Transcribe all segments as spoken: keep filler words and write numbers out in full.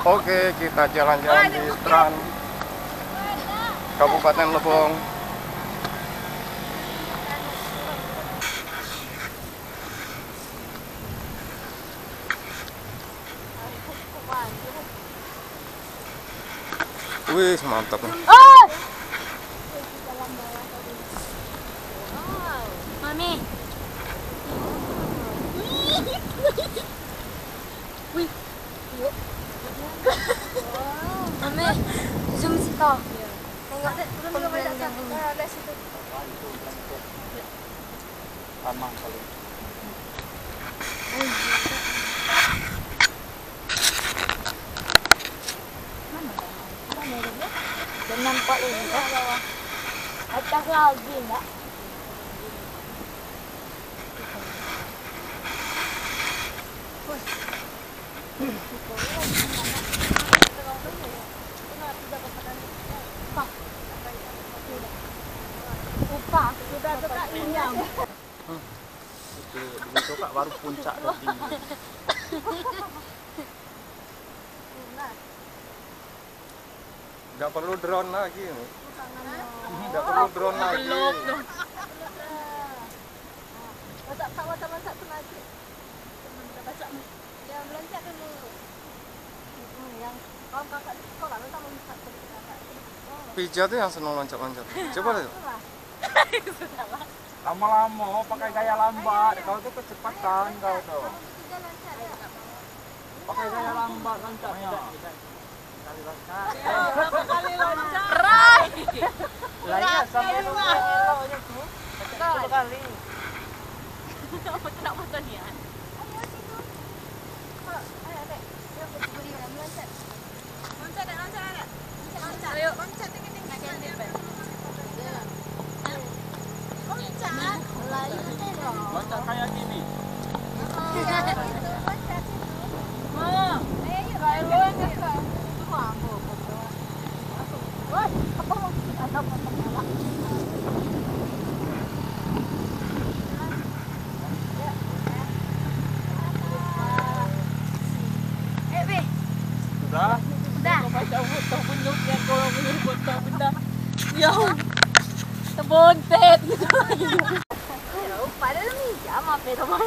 Oke, kita jalan-jalan di Tran Kabupaten Lebong. Wih, mantap nih. Oh! Mami. Wih. Yuk. Mami, zoom situ. Tengok pembelian yang ini. Ada situ. Lama kali. Dan nampak ini kan? Acak lagi enggak? Upah sudah tetap inyam. Begitu Kak, baru puncak tertinggi. Nggak perlu drone lagi nih. Nggak perlu drone lagi. Masak tak masak masak tenaga. Masak yang meloncat dulu. Yang kawan kakak di sekolah lu sama masak kakak. Pija tuh yang seneng loncat-loncat. Coba deh. Lama-lama pakai gaya lambat, kau tuh kecepatan kau tuh. Pakai gaya lambat loncatnya. Kali loncat. Kali loncat. Rai. Lah iya sampai eloknya tuh. Sepuluh kali. Apa tu nak foto ni kan? Ayo situ. Ayo dek. Yuk kita beri loncat. Loncat dek, loncat dek. Loncat. Ayo loncat tinggi-tinggi. Nak kena dek. Loncat. Layu terus. Loncat kayak gini. Itu loncat situ. Mana? Ayo yuk. Ayo loncat. Mampu. Wah, apa mau kita dapat apa? Sudah? Sudah. Kau baca foto penyuk yang kau punya foto benda. Ya. Terbontet gitu. Ya, padahal ni jam apa teman.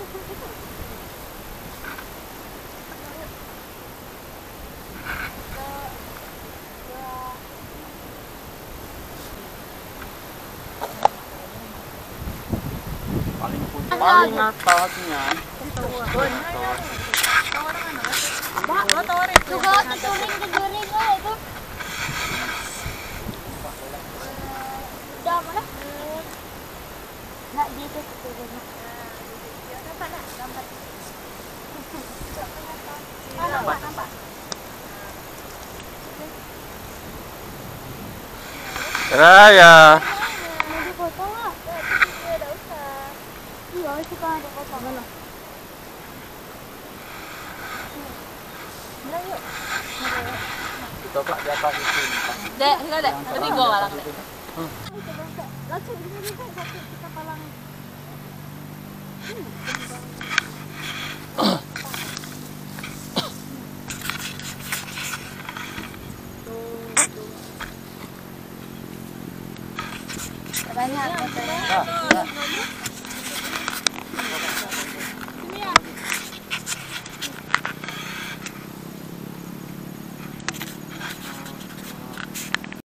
Paling puncak, paling atasnya. Motor itu. Juga tuturing kejuring itu. Udah mana? Nak di itu tuturing. Ya nampak nak gambar. Nampak nampak. Raya. Mau dipotong tak? Tidak ada usah. Iya, suka ada potong mana? Yuk. Kita Kak di atas itu. Dek, enggak dek. Tapi gua walang dek. Hmm. Langsung di sini kan satu kita palang. Banyak fotonya.